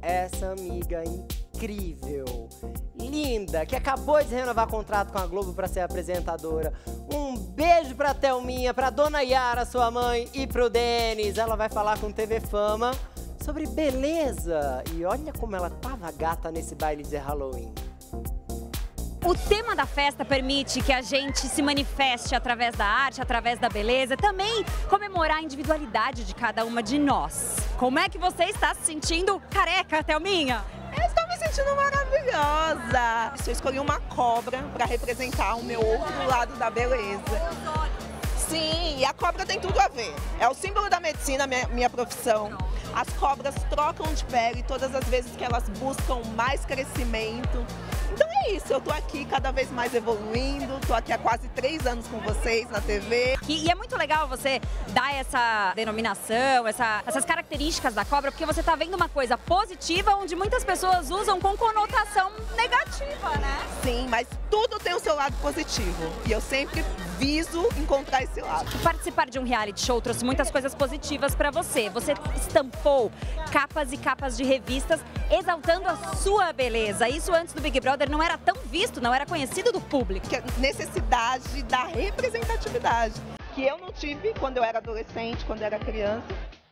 essa amiga incrível, linda, que acabou de renovar contrato com a Globo para ser apresentadora. Um beijo pra Thelminha, pra Dona Yara, sua mãe, e pro Denis. Ela vai falar com TV Fama sobre beleza. E olha como ela tava gata nesse baile de Halloween. O tema da festa permite que a gente se manifeste através da arte, através da beleza, também comemorar a individualidade de cada uma de nós. Como é que você está se sentindo careca, Thelminha? Eu estou me sentindo maravilhosa. Eu escolhi uma cobra para representar o meu outro lado da beleza. Sim, e a cobra tem tudo a ver. É o símbolo da medicina, minha profissão. As cobras trocam de pele todas as vezes que elas buscam mais crescimento. Então é isso, eu tô aqui cada vez mais evoluindo, tô aqui há quase 3 anos com vocês na TV. E é muito legal você dar essa denominação, essas características da cobra, porque você tá vendo uma coisa positiva, onde muitas pessoas usam com conotação negativa, né? Sim, mas tudo tem o seu lado positivo e eu sempre viso encontrar esse lado. Participar de um reality show trouxe muitas coisas positivas pra você. Você estampou capas e capas de revistas exaltando a sua beleza. Isso antes do Big Brother não era tão visto, não era conhecido do público. Que a necessidade da representatividade, que eu não tive quando eu era adolescente, quando eu era criança.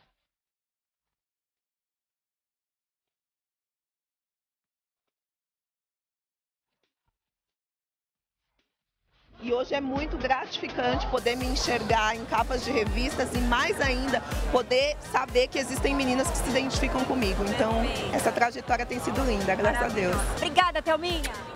E hoje é muito gratificante poder me enxergar em capas de revistas e mais ainda poder saber que existem meninas que se identificam comigo. Então essa trajetória tem sido linda, graças a Deus. Obrigada, Thelminha.